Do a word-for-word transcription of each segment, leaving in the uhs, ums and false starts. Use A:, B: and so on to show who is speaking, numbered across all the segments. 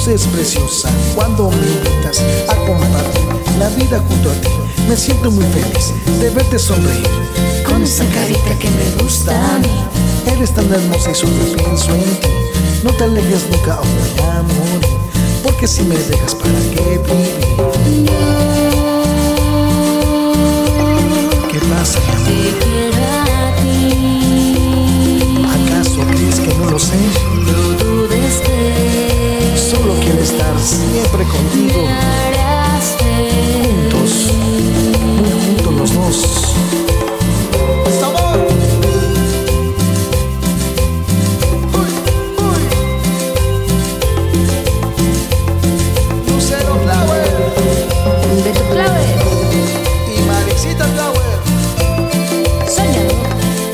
A: luces preciosa. Cuando me invitas a compartir la vida junto a ti, me siento muy feliz de verte sonreír.
B: Con esa carita que me gusta a mí.
A: Eres tan hermosa y solo pienso en ti. No te alejes nunca o voy a morir, porque si me dejas, ¿para qué vivir? ¿Qué pasa, mi amor?
B: Te quiero a ti.
A: ¿Acaso crees que no lo sé?
B: No dudes que
A: Solo quiero estar siempre contigo,
B: me harás feliz.
A: juntos, muy juntos los dos. ¡Sabor! ¡Uy, uy! Lucero Flower
B: Beto Clave,
A: y Marixita Flower.
B: soñador.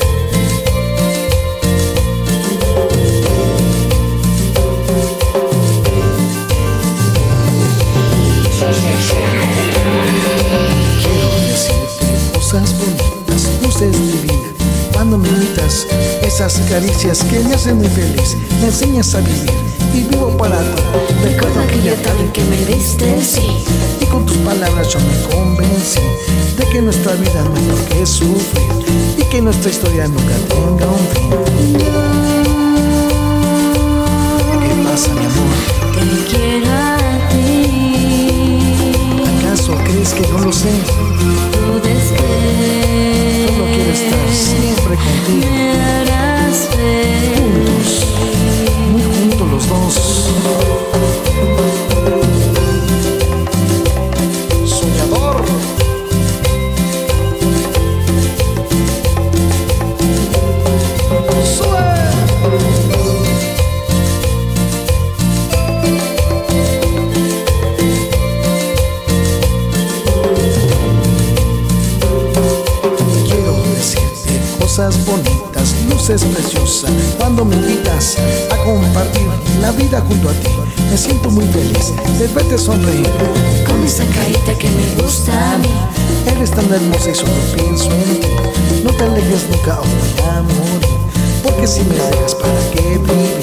A: Quiero decirte cosas bonitas, luces divinas. Cuando me invitas, esas caricias que me hacen muy feliz, me enseñas a vivir y vivo para ti.
B: Recuerdo aquella tarde en que me diste sí.
A: Y con tus palabras yo me convencí de que nuestra vida no hay por qué sufrir y que nuestra historia nunca tenga un fin. ¿Qué pasa, mi amor?
B: Te quiero a ti.
A: ¿Acaso crees que no lo sé?
B: Dudes que
A: Solo quiero estar siempre contigo,
B: me harás feliz.
A: muy juntos los dos. Soñador. Quiero decirte cosas bonitas, luces preciosas. Cuando me invitas a compartir la vida junto a ti, me siento muy feliz de verte sonreír.
B: Con esa carita que me gusta a mí.
A: Eres tan hermosa y solo pienso en ti. No te alejes nunca o voy a morir, porque si me dejas, ¿para qué vivir?